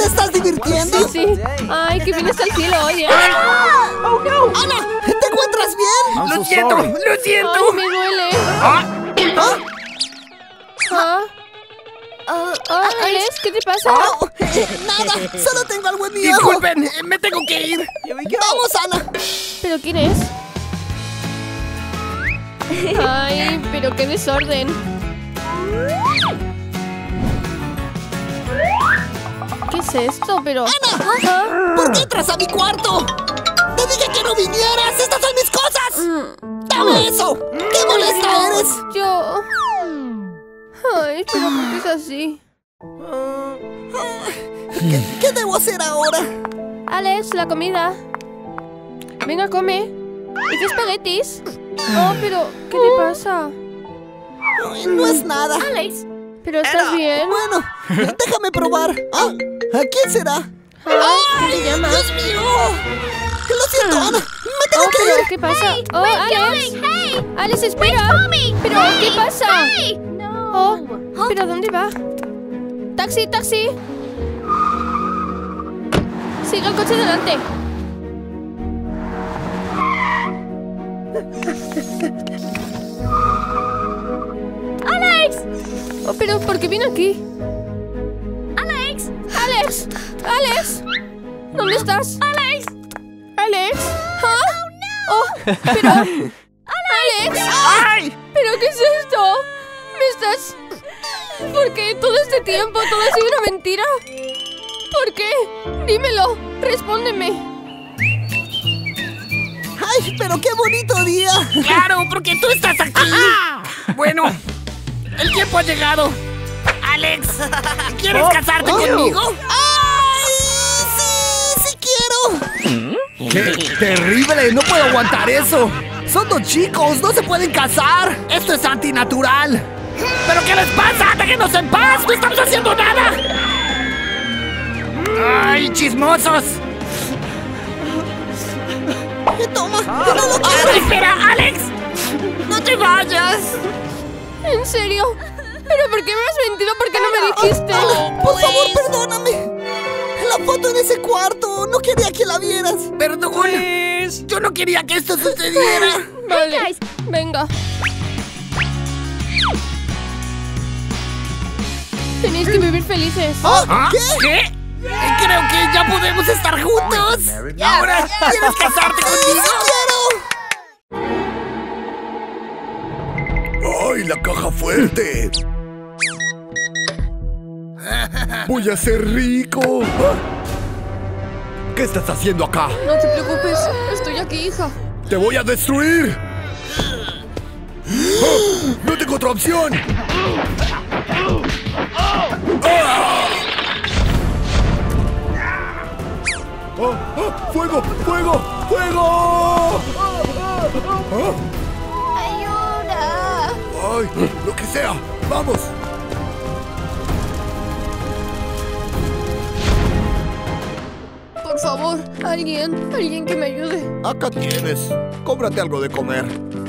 estás divirtiendo? Sí, sí. Ay, qué bien está el cielo, oye. Oh, no. ¡Ana! ¿Te encuentras bien? Lo siento, lo siento. Ay, me duele. Alex, ¿qué te pasa? Oh, nada, solo tengo algo en mi ojo. Disculpen, me tengo que ir. ¡Vamos, Ana! ¿Pero quién es? Ay, pero qué desorden. ¿Qué es esto? Pero... ¡Ana! ¿Por qué entras a mi cuarto? ¡Te dije que no vinieras! ¡Estas son mis cosas! ¡Dame eso! ¡Qué molesta eres! Yo... Ay, pero ¿por qué es así? ¿Qué debo hacer ahora? Alex, la comida. Venga, come. ¿Y qué espaguetis? Oh, pero... ¿qué te pasa? Ay, no es nada. Alex. ¿Pero estás bien? Bueno, déjame probar. ¿A quién será? ¿Qué te llama? ¡Dios mío! Lo siento, Ana. Me tengo Oh, que pero ir. ¿qué pasa? Oh, Alex. Alex, espera. ¿Pero qué pasa? Oh, ¿pero dónde va? ¡Taxi, taxi! Siga el coche delante. ¡Alex! Oh, pero ¿por qué vino aquí? ¡Alex! ¡Alex! ¡Alex! ¿Dónde estás? ¡Alex! ¡Alex! ¿Ah? ¡Oh! ¡Pero! ¡Alex! ¡Ay! ¿Pero qué es esto? ¿Me estás...? ¿Por qué todo este tiempo todo ha sido una mentira? ¿Por qué? Dímelo, respóndeme. ¡Ay, pero qué bonito día! Claro, porque tú estás aquí. Bueno, el tiempo ha llegado. Alex, ¿quieres casarte conmigo? ¡Ay! ¡Sí! ¡Sí quiero! ¡Qué terrible! ¡No puedo aguantar eso! ¡Son dos chicos! ¡No se pueden casar! ¡Esto es antinatural! ¿Pero qué les pasa? ¡Déjenos en paz! ¡No estamos haciendo nada! ¡Ay, chismosos! ¡Toma! ¡Que no lo quiero! ¡Espera, Alex! ¡No te vayas! ¿En serio? ¿Pero por qué me has mentido? ¿Por qué no me dijiste? Ana, por favor, perdóname. La foto en ese cuarto. No quería que la vieras. ¡Perdón! Yo no quería que esto sucediera. Vale, venga. Tenéis que vivir felices. ¿Ah? ¿Qué? Creo que ya podemos estar juntos. ¿Y ahora quieres casarte conmigo? ¡Ay, la caja fuerte! ¡Voy a ser rico! ¿Qué estás haciendo acá? No te preocupes, estoy aquí, hija. ¡Te voy a destruir! ¡Oh! ¡No tengo otra opción! ¡Oh! ¡Oh! ¡Fuego! ¡Fuego! ¡Fuego! ¡Ayuda! ¡Ay! ¡Lo que sea! ¡Vamos! Por favor, alguien que me ayude. Acá tienes. Cómprate algo de comer.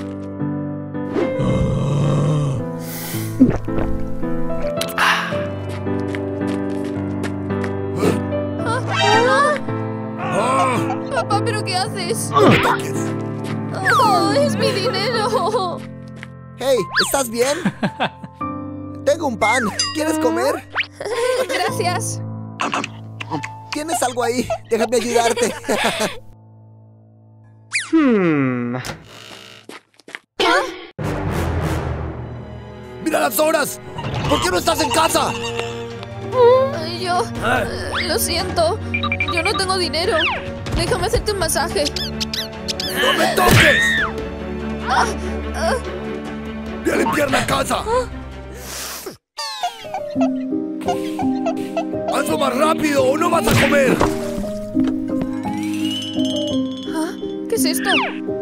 Papá, ¿pero qué haces? No me toques. Oh, es mi dinero. Hey, ¿estás bien? Tengo un pan. ¿Quieres comer? Gracias. ¿Tienes algo ahí? Déjame ayudarte. ¡Mira las horas! ¿Por qué no estás en casa? Yo... lo siento. Yo no tengo dinero. Déjame hacerte un masaje. ¡No me toques! ¡Voy a limpiar la casa! ¡Hazlo más rápido o no vas a comer! ¿Qué es esto?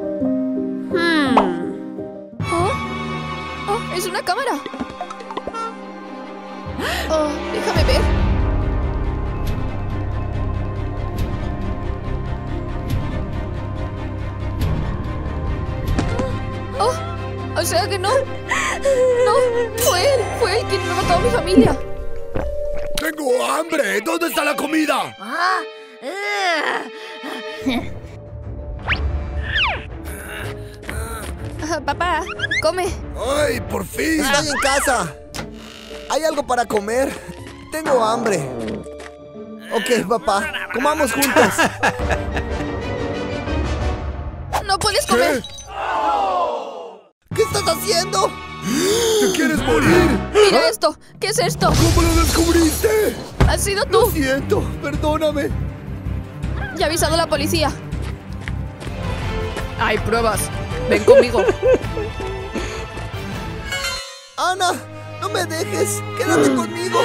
Oh, es una cámara. Oh, déjame ver. Oh, o sea que no. No, fue él quien me mató a mi familia. ¡Tengo hambre! hambre! ¿Dónde está la comida? Papá, come. ¡Ay, por fin! Estoy en casa. ¿Hay algo para comer? Tengo hambre. Ok, papá, comamos juntos. No puedes comer. ¿Qué estás haciendo? ¿Te quieres morir? Mira esto. ¿Qué es esto? ¿Cómo lo descubriste? ¿Has sido Lo tú? siento, perdóname. Ya he avisado a la policía. Hay pruebas. Ven conmigo. Ana, no me dejes. Quédate conmigo.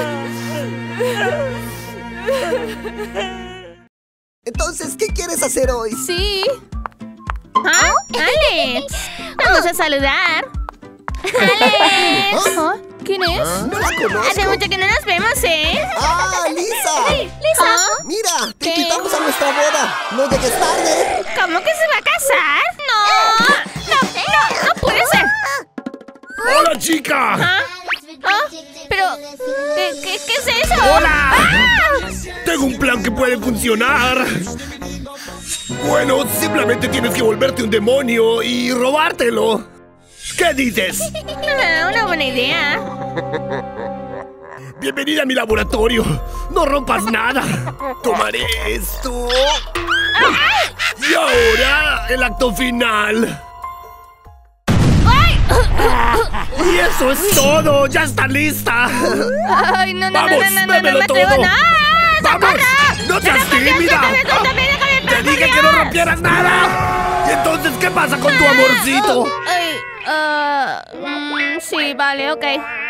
Entonces, ¿qué quieres hacer hoy? Sí. ¿Ah? ¡Alex! Vamos a saludar. ¡Alex! ¿Ah? ¿Quién es? No la conozco. Hace mucho que no nos vemos, ¿eh? ¡Ah, Lisa! ¿Lisa? Mira, te ¿Qué? invitamos a nuestra boda. No llegues tarde. ¿Cómo que se va a casar? ¡No! ¡No puede ser! ¡Hola, chica! ¿Ah? Pero, ¿qué es eso? ¡Hola! ¡Ah! Tengo un plan que puede funcionar. Bueno, simplemente tienes que volverte un demonio y robártelo. ¿Qué dices? Una buena idea. Bienvenida a mi laboratorio. No rompas nada. Tomaré esto. Y ahora, el acto final. Y eso es todo. Ya está lista. Ay, no, Vamos, no bébelo me atrevo. todo. ¡No! ¡Vamos! ¡No seas tímida! ¡Te dije que no rompieras nada! ¿Y entonces qué pasa con tu amorcito? Ay, sí, vale, ok.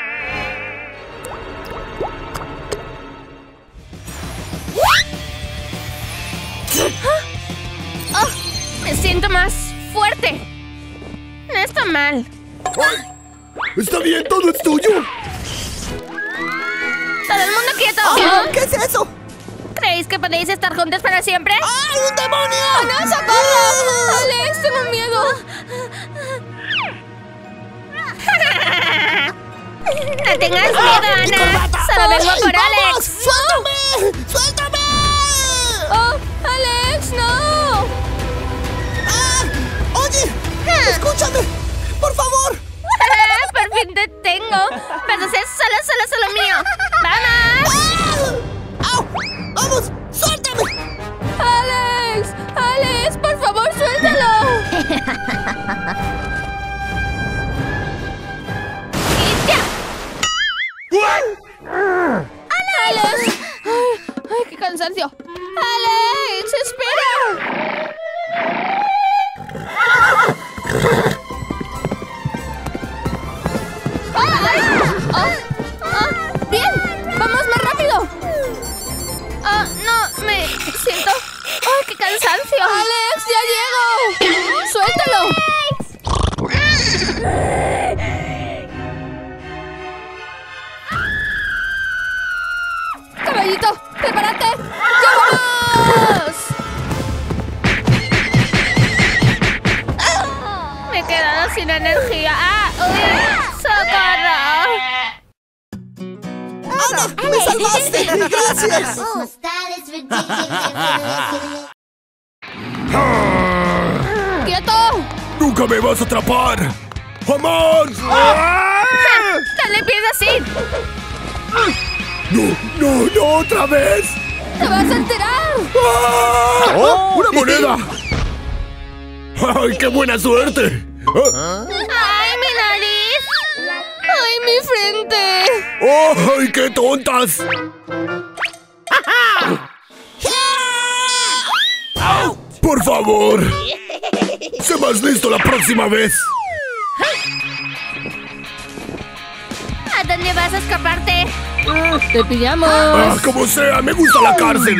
Me siento más fuerte. No está mal. Ay, está bien, todo es tuyo. ¡Todo el mundo quieto! ¿Qué es eso? ¿Creéis que podéis estar juntos para siempre? ¡Ay, un demonio! ¡No, socorro! ¡Alex, tengo miedo! ¡No tengas miedo, Ana! ¡Solo vengo ¡Ay, por vamos! Alex! ¡Suéltame! ¡Suéltame! ¡Oh, Alex, no! ¡Ah! ¡Oye! ¡Escúchame! ¡Por favor! ¡Por fin te tengo! ¡Vas a ser solo mío! ¡Vamos! ¡Ah! ¡Au! ¡Vamos! ¡Suéltame! ¡Alex! ¡Alex, por favor, suéltalo! ¡Y ya! ¡Alex! ¡Ay, qué cansancio! ¡Alex, espera! ¡Bien! ¡Vamos más rápido! No, me siento... ¡Ay, qué cansancio! ¡Alex, ya llego! ¡Suéltalo! ¡Caballito, prepárate! ¡Vámonos! Me he quedado sin energía. ¡Uy! ¡Socorro! ¡Ana! ¡Me salvaste! ¡Gracias! ¡Quieto! ¡Nunca me vas a atrapar! ¡Jamás! ¡Dale pies así! ¡No, otra vez! ¡Te vas a enterar! ¡Ah! ¡Una moneda! ¡Ay, qué buena suerte! ¡Ay, mi nariz! ¡Ay, mi frente! ¡Ay, qué tontas! ¡Por favor! ¡Sé más listo la próxima vez! ¿A dónde vas a escaparte? ¡Te pillamos! ¡Ah, como sea! ¡Me gusta la cárcel!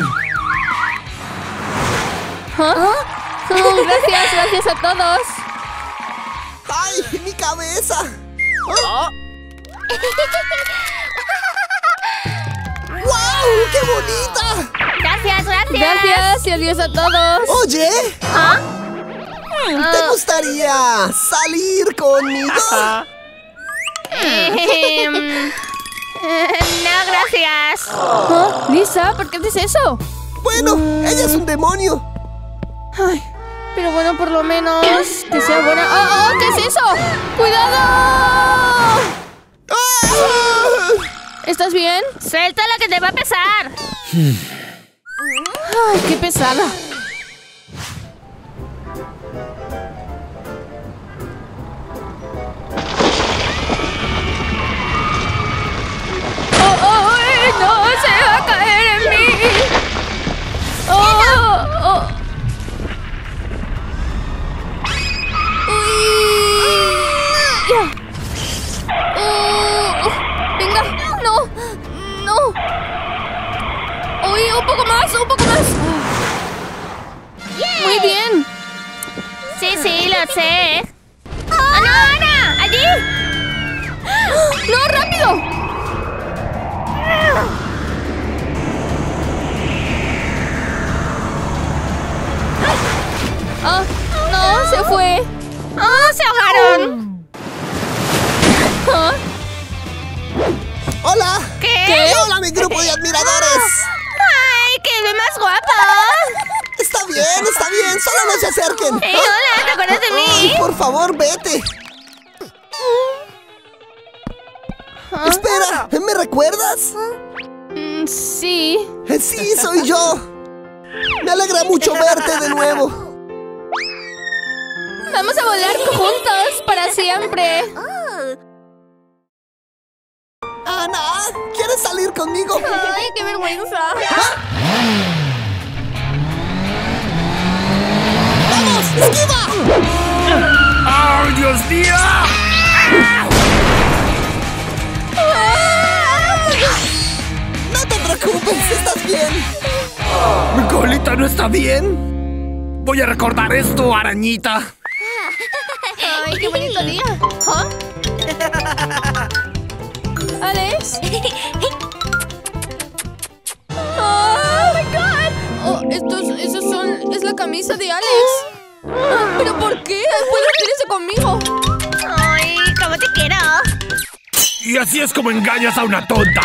Gracias a todos. ¡Ay, mi cabeza! ¡Wow! ¡Qué bonita! Gracias. Gracias y adiós a todos. Oye, ¿te gustaría salir conmigo? No, gracias. ¿Ah? Lisa, ¿por qué haces eso? Bueno, ella es un demonio. Ay, pero bueno, por lo menos que sea buena. ¡Oh, oh! ¿Qué es eso? ¡Cuidado! ¡Ah! ¿Estás bien? Suelta la que te va a pesar. Ay, qué pesada. ¡Oh, oh! ¡No se va a caer en mí! ¡Oh, oh! ¡Uy! ¡Ya! ¡Venga! ¡No! ¡No! ¡Uy! ¡Un poco más! ¡Un poco más! ¡Muy bien! Sí, lo sé. ¡Oh, no, Ana! ¡Allí! ¡No, rápido! ¡Ah! ¡No! ¡Se fue! ¡Oh, se ahogaron! ¿Ah? ¡Hola! ¿Qué? ¡Hola, mi grupo de admiradores! ¡Ay, qué ve más guapa! Está bien, solo no se acerquen. ¡Hey, hola! ¿Te acuerdas de Ay, mí? por favor, vete. Espera, ¿me recuerdas? Sí. Sí, soy yo. Me alegra mucho verte de nuevo. Vamos a volar juntos para siempre. Ana, ¿quieres salir conmigo? Ay, qué vergüenza. ¡Vamos, esquiva! ¡Ay, Dios mío! No te preocupes, estás bien. ¿Mi colita no está bien? Voy a recordar esto, arañita. Ay, qué bonito día. ¿Ah? ¿Alex? ¡Oh, my God! Oh, es la camisa de Alex. Ah, ¿pero por qué? ¿Puedes hacer eso conmigo? ¡Ay, cómo te quiero! Y así es como engañas a una tonta.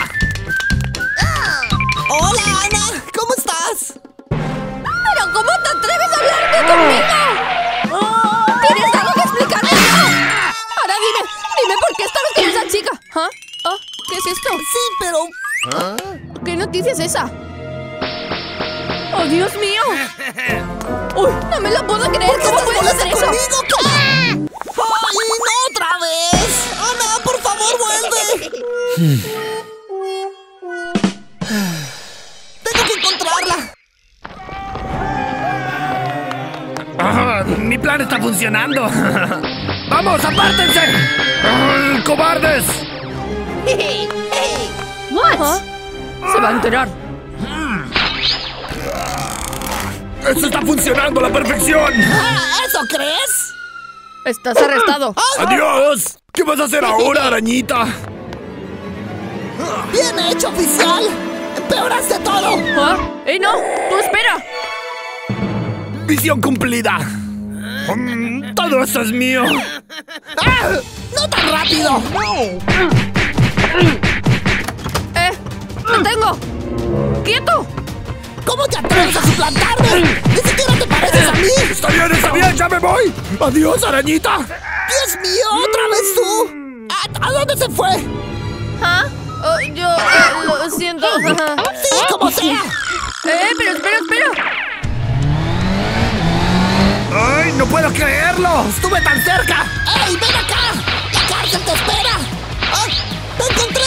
Hola, Ana, ¿cómo estás? ¿Pero cómo te atreves a hablar conmigo? ¿Tienes algo que explicarme? Ahora dime por qué estabas con esa chica. ¿Ah? Oh, ¿qué es esto? Sí, pero... ¿Qué noticia es esa? ¡Oh, Dios mío! ¡Uy! ¡No me lo puedo creer! ¿Por qué ¿Cómo estás puedes hacer molesta eso? conmigo? ¿Qué? ¡Ay, no otra vez! Ana, por favor, vuelve. Tengo que encontrarla. Mi plan está funcionando. ¡Vamos, apártense! ¡Cobardes! ¿Ah? Se va a enterar. ¡Esto está funcionando a la perfección! ¿Eso crees? Estás arrestado. ¡Adiós! ¿Qué vas a hacer ahora, arañita? Bien hecho, oficial. Empeoraste todo. ¿Ah? ¡Ey, no! ¡Tú espera! ¡Misión cumplida! ¡Todo esto es mío! ¡Ah! ¡No tan rápido! ¡Lo tengo! ¡Quieto! ¿Cómo te atreves a suplantarme? ¡Ni siquiera te pareces a mí! ¡Está bien! ¡Ya me voy! ¡Adiós, arañita! ¡Dios mío! ¿Otra vez tú? ¿A dónde se fue? ¿Ah? Oh, yo lo siento. Sí, como sea. Pero espera. ¡Ay, no puedo creerlo! ¡Estuve tan cerca! ¡Ey, ven acá! ¡La cárcel te espera! ¡Ah! ¡Te encontré!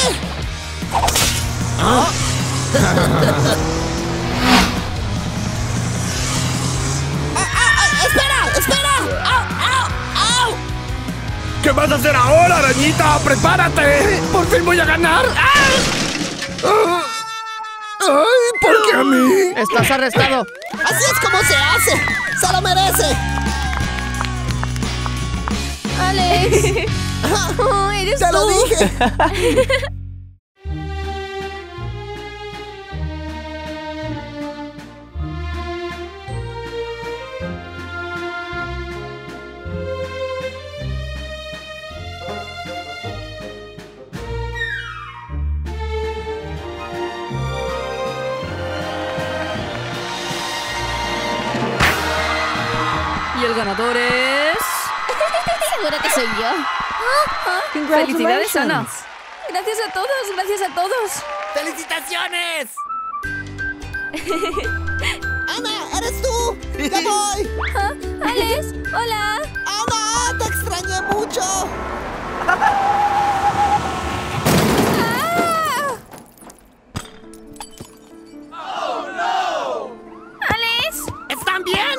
¡Espera! ¡Au! ¿Qué vas a hacer ahora, arañita? ¡Prepárate! ¡Por fin voy a ganar! ¡Ah! ¡Ay! ¿Por qué a mí? Estás arrestado. ¡Así es como se hace! ¡Se lo merece! Alex. Oh, eres ¡Te lo tú. dije! Y el ganador es... Seguro que soy yo. ¡Felicidades, Ana! Gracias a todos, gracias a todos. ¡Felicitaciones! ¡Ana, eres tú! ¡Ya voy! ¡Alex! ¡Hola! ¡Ana, te extrañé mucho! ¡Alex! ¿Están bien?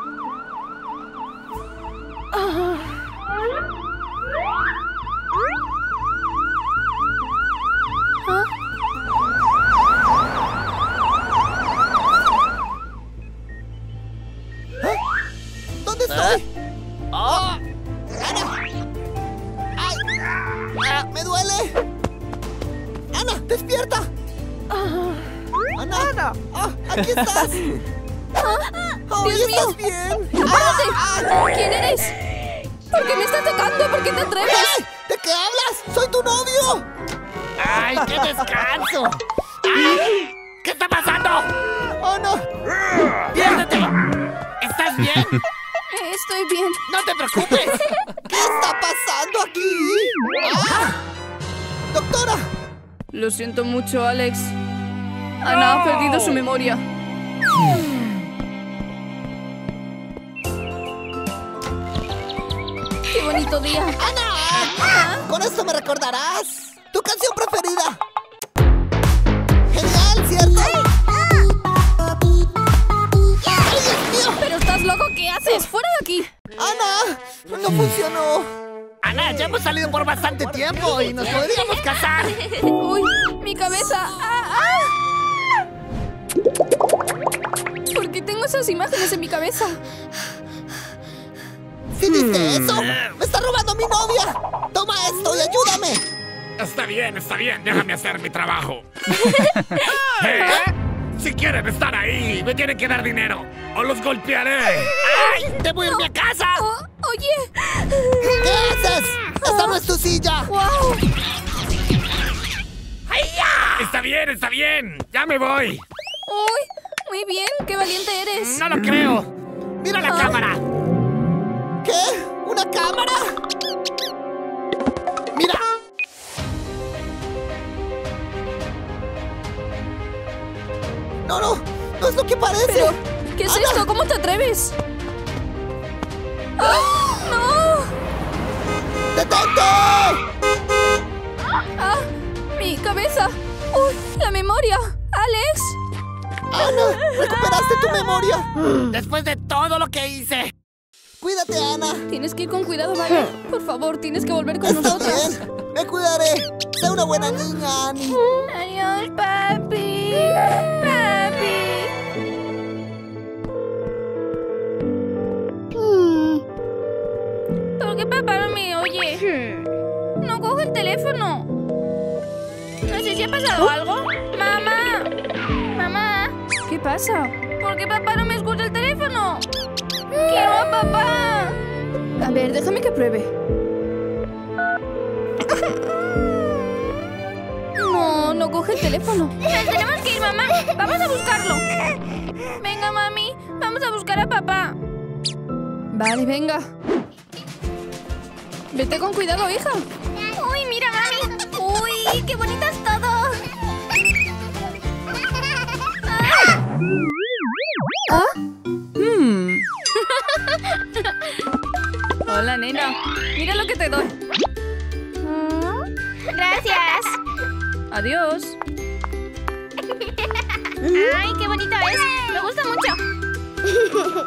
¿Dónde estoy? ¡Oh! ¡Ana! ¡Ay! ¡Me duele! ¡Ana, despierta! ¡Ana! ¡Aquí estás! Oh, ¡Dios mío! ¿estás bien? ¡Espérate! ¿Quién eres? ¿Por qué me estás tocando? ¿Por qué te atreves? ¡Ey! ¿De qué hablas? ¡Soy tu novio! ¡Ay, qué descanso! ¡Ay! ¿Qué está pasando? ¡Oh, no! ¡Piérdete! ¿Estás bien? Estoy bien. ¡No te preocupes! ¿Qué está pasando aquí? ¡Ah! ¡Doctora! Lo siento mucho, Alex. Ana ha perdido su memoria. ¡Qué bonito día! ¡Ana! Con esto me recordarás tu canción preferida. ¡Genial, ¿cierto? ¡Ay, Dios mío! ¿Pero estás loco? ¿Qué haces? ¡Fuera de aquí! ¡Ana! ¡No funcionó! Ana, ya hemos salido por bastante tiempo y nos podríamos casar. ¡Uy! ¡Mi cabeza! ¿Por qué tengo esas imágenes en mi cabeza? ¿Sí viste eso? ¡Me está robando mi novia! ¡Toma esto y ayúdame! Está bien, déjame hacer mi trabajo. Si quieren estar ahí, me tienen que dar dinero o los golpearé. ¡Ay! ¡Debo irme a casa! Oye. ¿Qué haces? ¡Esta no es tu silla! ¡Wow! ¡Ay, ya! Está bien, ya me voy. ¡Uy! Muy bien, qué valiente eres. ¡No lo creo! ¡Mira la cámara! ¿Qué? ¿Una cámara? ¡Mira! No es lo que parece. Pero, ¿qué es Ana. esto? ¿Cómo te atreves? ¡Ah! ¡No! ¡Detente! ¡Ah! ¡Mi cabeza! ¡Uy! ¡La memoria! ¡Alex! Ana, recuperaste tu memoria. Después de todo lo que hice. Cuídate, Ana. Tienes que ir con cuidado, ¿vale? Por favor, tienes que volver con Está nosotros. bien. Me cuidaré. Sé una buena niña, Annie. Adiós, papi. Papi. ¿Por qué papá no me oye? No coge el teléfono. No sé si ha pasado algo. ¡Mamá! ¡Mamá! ¿Qué pasa? ¿Por qué papá no me escucha el teléfono? ¡Quiero a papá! A ver, déjame que pruebe. No coge el teléfono. Nos tenemos que ir, mamá. Vamos a buscarlo. Venga, mami. Vamos a buscar a papá. Vale, venga. Vete con cuidado, hija. ¡Uy, mira, mami! ¡Uy, qué bonito es todo! Hola, nena. Mira lo que te doy. ¡Gracias! Adiós. ¡Ay, qué bonito es! ¡Me gusta mucho!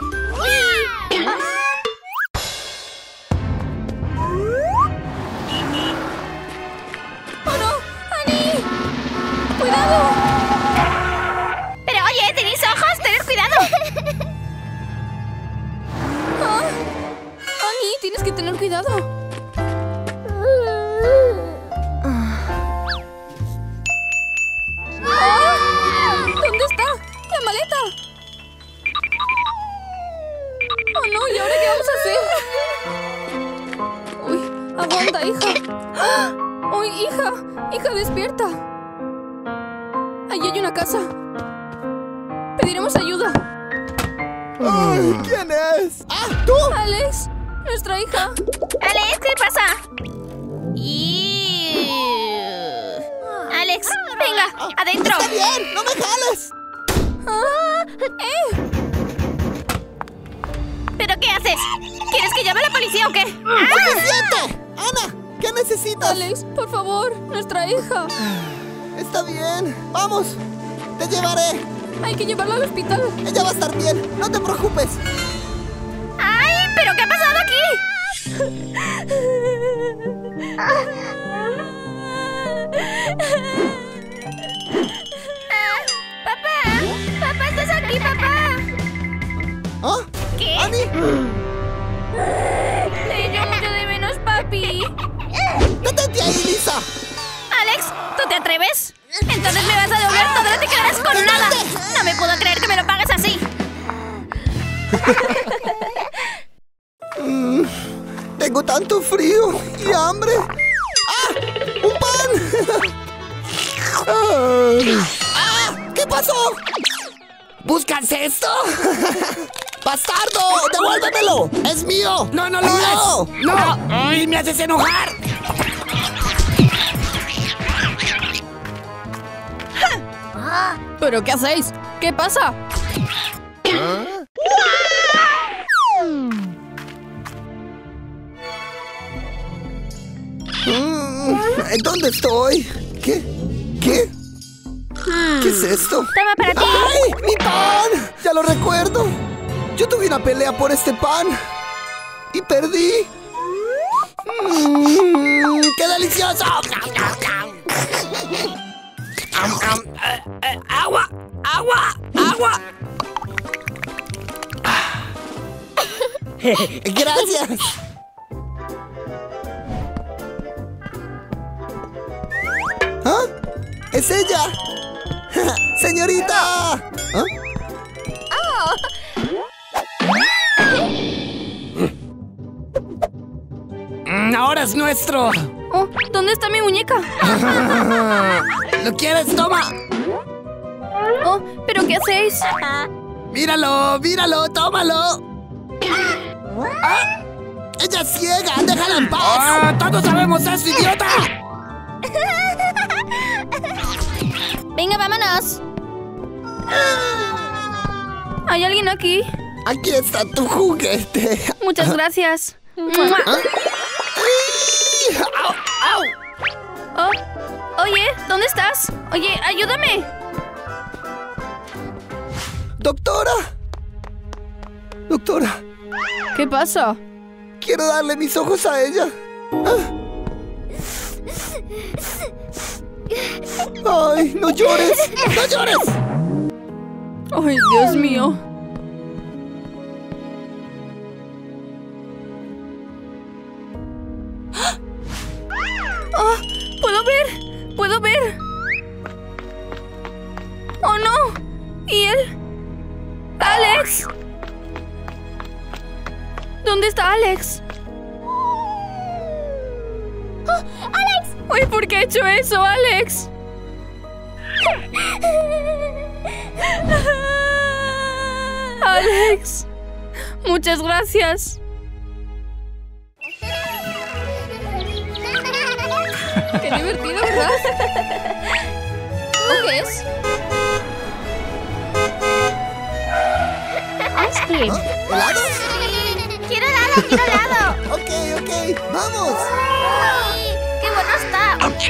¡Oh, no! ¡Annie! ¡Cuidado! Pero oye, ¿tenéis ojos? ¡Tened cuidado! Annie, tienes que tener cuidado. ¿Dónde está? ¡La maleta! ¡Oh, no! ¿Y ahora qué vamos a hacer? ¡Uy! ¡Aguanta, hija! ¡Uy, hija! ¡Hija, despierta! Allí hay una casa. Pediremos ayuda. Ay, ¿quién es? ¡Ah, tú! Alex, nuestra hija. Alex, ¿qué pasa? Alex, venga, adentro. ¡Está bien! ¡No me jales! ¿Pero qué haces? ¿Quieres que llame a la policía o qué? ¡Suficiente! ¡Ana! ¿Qué necesitas? Alex, por favor, nuestra hija. Está bien. ¡Vamos! ¡Te llevaré! Hay que llevarla al hospital. Ella va a estar bien. No te preocupes. ¡Ay! ¿Pero qué ha pasado aquí? ¡Papá! ¡Papá, estás aquí, papá! ¿Ah? ¿Qué? ¿Ani? Te echo mucho de menos, papi. ¡Detente ahí, Lisa! Alex, ¿tú te atreves? Entonces me vas a devolver todo y te quedarás con nada. No me puedo creer que me lo pagues así. Tengo tanto frío y hambre. ¡Ah! ¡Un pan! ¡Ah! ¿Qué pasó? ¿Buscas esto? ¡Bastardo! ¡Devuélvemelo! ¡Es mío! ¡No, no lo es! ¡No! ¡Ay, me haces enojar! ¿Pero qué hacéis? ¿Qué pasa? ¿Dónde estoy? ¿Qué? ¿Qué? ¿Qué es esto? Toma para ti. ¡Ay! ¡Mi pan! Ya lo recuerdo. Yo tuve una pelea por este pan. Y perdí. ¡Qué delicioso! ¡Agua! ¡Agua! ¡Agua! Gracias. ¿Ah? ¡Es ella! ¡Señorita! ¿Ah? ¡Ahora es nuestro! Oh, ¿dónde está mi muñeca? ¿Lo quieres? ¡Toma! Oh, ¿pero qué hacéis? ¡Míralo! ¡Míralo! ¡Tómalo! ¡Ah! ¡Ella es ciega! ¡Déjala en paz! ¡Ah! ¡Todos sabemos eso, idiota! Venga, vámonos. ¿Hay alguien aquí? Aquí está tu juguete. Muchas gracias. ¿Ah? ¡Ay! ¡Au! ¡Au! Oh, oye, ¿dónde estás? Oye, ayúdame. ¡Doctora! ¡Doctora! ¿Qué pasa? Quiero darle mis ojos a ella. ¡Ay, no llores! ¡No llores! Ay, Dios mío. ¡Ah! ¡Puedo ver! ¡Puedo ver! ¡Oh, no! ¿Y él? ¡Alex! ¿Dónde está Alex? ¡Oh, ¡Alex! Uy, ¿por qué he hecho eso, Alex? Alex, muchas gracias. Qué divertido, ¿verdad? ¿Qué es? Ice cream. ¿Ah? ¿Helados? Quiero helado, quiero helado. Ok, ¡vamos! Ay, ¡qué bueno está!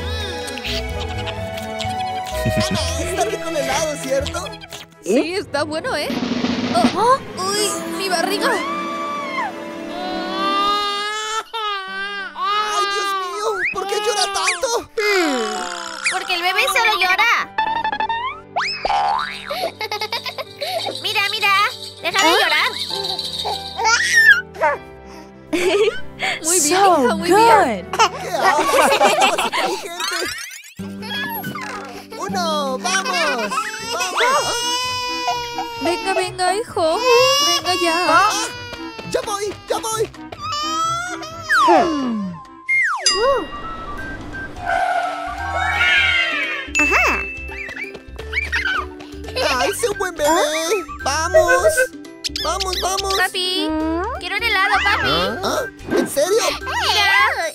Está rico el helado, ¿cierto? Sí, está bueno, ¿eh? Oh, ¡uy! ¡Mi barriga! ¡Ay, Dios mío! ¿Por qué llora tanto? Porque el bebé solo llora. Mira, mira. Deja de llorar. Muy bien, hija, muy bien. ¿Qué hablas? ¡Más inteligente! ¡Uno! ¡Vamos! ¡Vamos! Venga, venga, hijo. Venga ya. ¡Ah! ¡Ya voy! ¡Ya voy! ¡Ay, sé un buen bebé! ¡Vamos! Vamos, vamos. Papi, quiero un helado, papi. ¿Ah? ¿En serio? Mira.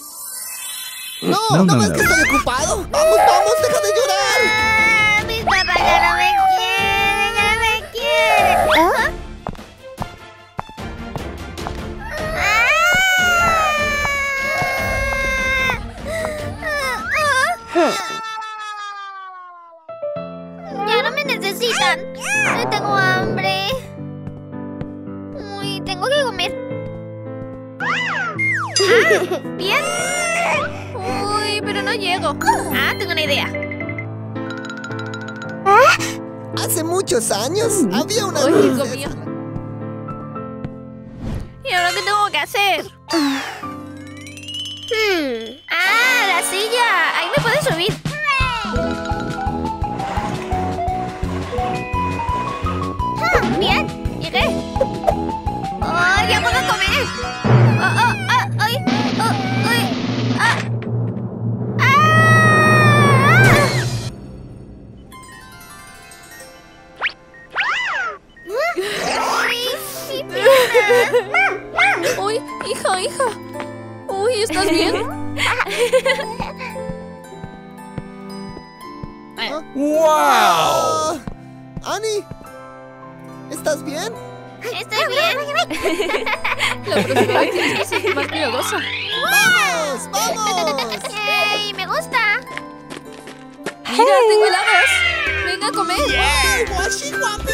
No ves que estoy ocupado. Vamos, vamos, deja de llorar. Mis papás ya no me quieren, ya no me quieren. Ya no me necesitan. Tengo hambre. Uy, tengo que comer. Bien. Uy, pero no llego. Tengo una idea. Hace muchos años había una Uy, luz. hijo mío. ¿Y ahora qué tengo que hacer? La silla. Ahí me puedes subir. Bien, llegué. ¡Oh, ya puedo comer! ¡Ay! Uy, hija. Uy, ¿estás bien? ¡Wow! Annie, ¿estás bien? ¿Estás bien? La próxima vez tienes que ser más cuidadosa. ¡Vamos, vamos! ¡Ey, me gusta! Mira, tengo helados. Venga a comer. Guachi, guapi.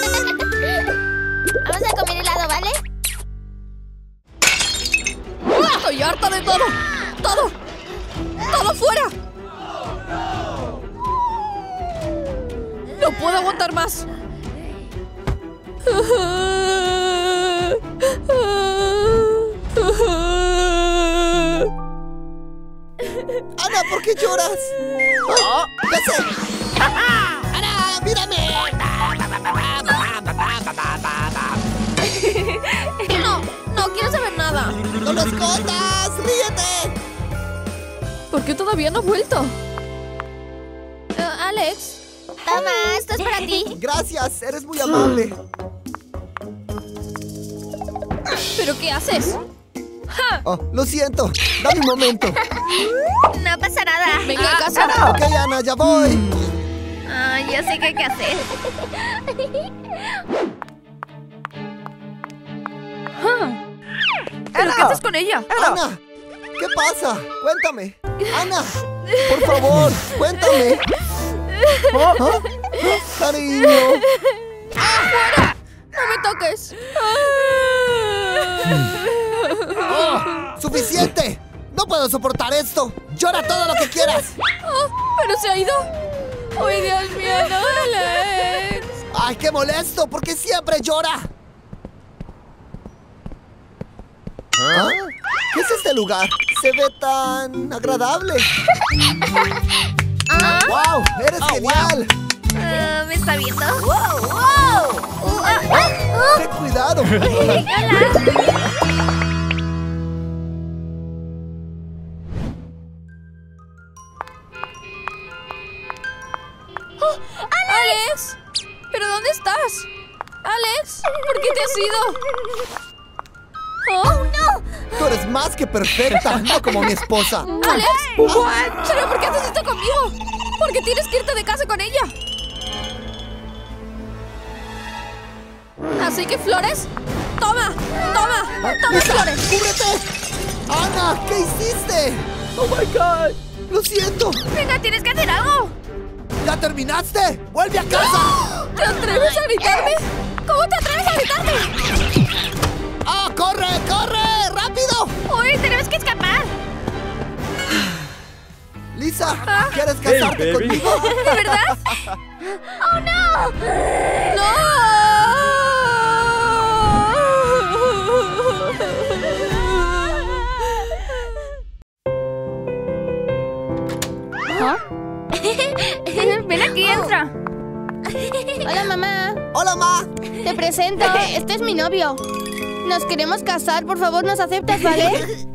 Vamos a comer helado, ¿vale? Estoy harta de todo. ¡Todo fuera! No puedo aguantar más. Ana, ¿por qué lloras? ¡Ah! ¡Ya sé! ¡Ana, mírame! No quiero saber nada. ¡No lo escondas! ¡Ríete! ¿Por qué todavía no ha vuelto? Alex. Toma, esto es para ti. Gracias, eres muy amable. ¿Pero qué haces? Oh, lo siento. Dame un momento. No pasa nada. Venga a casa. Ok, Ana, ya voy. Ya sé qué hay que hacer. ¿Pero qué haces con ella? Ana, ¿qué pasa? Cuéntame. Ana, por favor, cuéntame. ¿Ah? Cariño. ¡No me toques! ¡Suficiente! ¡No puedo soportar esto! ¡Llora todo lo que quieras! ¿Pero se ha ido? ¡Ay, Dios mío, no, Alex! ¡Ay, qué molesto! ¿Por qué siempre llora? ¿Ah? ¿Qué es este lugar? Se ve tan agradable. ¡Wow! ¡Eres genial! ¿Me está viendo? ¡Ten cuidado! ¡Alex! ¿Pero dónde estás? ¡Alex! ¿Por qué te has ido? ¡Oh, no! Tú eres más que perfecta, no como mi esposa. ¡Alex! ¿Pero por qué haces esto conmigo? ¿Por qué tienes que irte de casa con ella? ¿Así que flores? ¡Toma! Lisa, flores! ¡cúbrete! ¡Ana! ¿Qué hiciste? ¡Oh, my God! ¡Lo siento! Venga, tienes que hacer algo. ¿Ya terminaste? ¡Vuelve a casa! ¿Te atreves a gritarme? ¿Cómo te atreves a gritarme? ¡Ah, corre! ¡Rápido! Uy, tenemos que escapar. Lisa, ¿quieres casarte conmigo? ¿De verdad? ¡Oh, no! Ven aquí, entra. Hola, mamá. ¡Hola, Ma! Te presento. Este es mi novio. Nos queremos casar. Por favor, ¿nos aceptas, vale?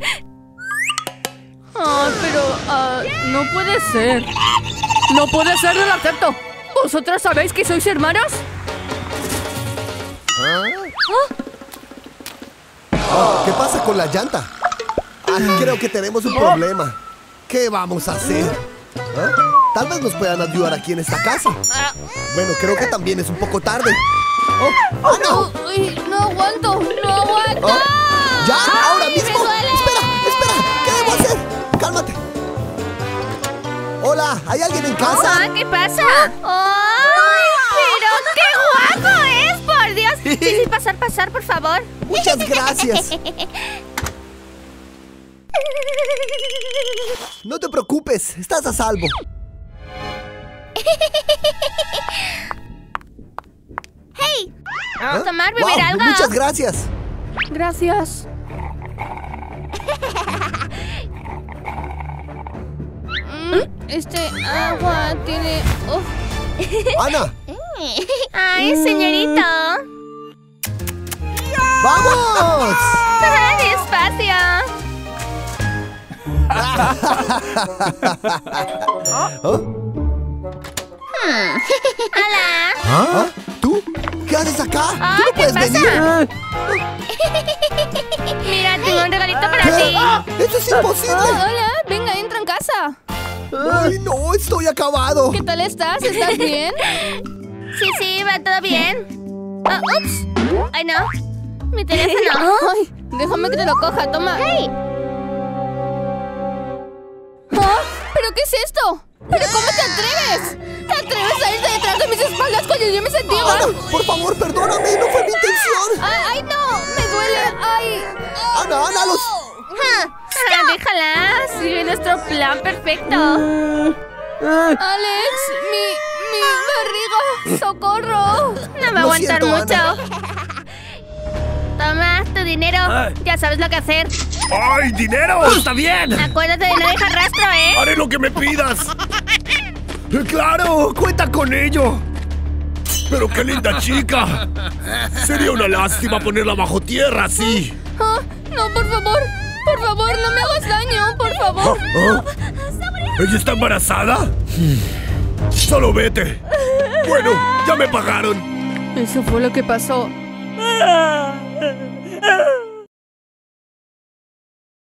No puede ser. No puede ser, no lo acepto. ¿Vosotros sabéis que sois hermanos? ¿Qué pasa con la llanta? Creo que tenemos un problema. ¿Qué vamos a hacer? Tal vez nos puedan ayudar aquí en esta casa. Bueno, creo que también es un poco tarde. ¡No! Uy, no aguanto, no aguanto. ¡Ya! ¡Ahora ¡Ay, mismo! me duele! ¡Espera! ¿Qué debo hacer? ¡Cálmate! Hola, ¿hay alguien en casa? ¿Qué pasa? ¡Ay! ¡Pero qué guapo es! ¡Por Dios! Sí, pasar, por favor. Muchas gracias. No te preocupes, estás a salvo. ¡Hey! ¿Vamos a tomar, beber Wow, algo? muchas gracias. Gracias. Este agua tiene... Ana, ¡Ay, señorito! ¡vamos! ¡Despacio! ¡Hola! ¿Ah? ¿Tú? ¿Qué haces acá? ¿Tú no ¿qué puedes pasa? venir? Mira, tengo un regalito para ¿Qué? ti. ¡Eso es imposible! Hola, venga, entra en casa. ¡Ay, no! ¡Estoy acabado! ¿Qué tal estás? ¿Estás bien? Sí, va todo bien. ¡Ups! ¡Ay, no! ¡Mi teléfono! Ay, déjame que te lo coja, toma. ¡Hey! ¿Pero qué es esto? ¿Pero cómo te atreves? ¿Te atreves a irte detrás de mis espaldas cuando yo me sentía Ana, mal? por favor, perdóname, no fue mi intención. ¡Ay, no! ¡Me duele! ¡Ay! Ana, los... ¡Déjala! Sigue nuestro plan perfecto. ¡Alex! ¡Mi barriga! ¡Socorro! No me Lo aguantar siento, mucho. Ana. Toma tu dinero. Ya sabes lo que hacer. ¡Ay, dinero! ¡Está bien! Acuérdate de no dejar rastro, ¿eh? ¡Haré lo que me pidas! ¡Claro! ¡Cuenta con ello! ¡Pero qué linda chica! Sería una lástima ponerla bajo tierra así. No, por favor. Por favor, no me hagas daño. Por favor. ¿Ella está embarazada? Solo vete. Bueno, ya me pagaron. Eso fue lo que pasó.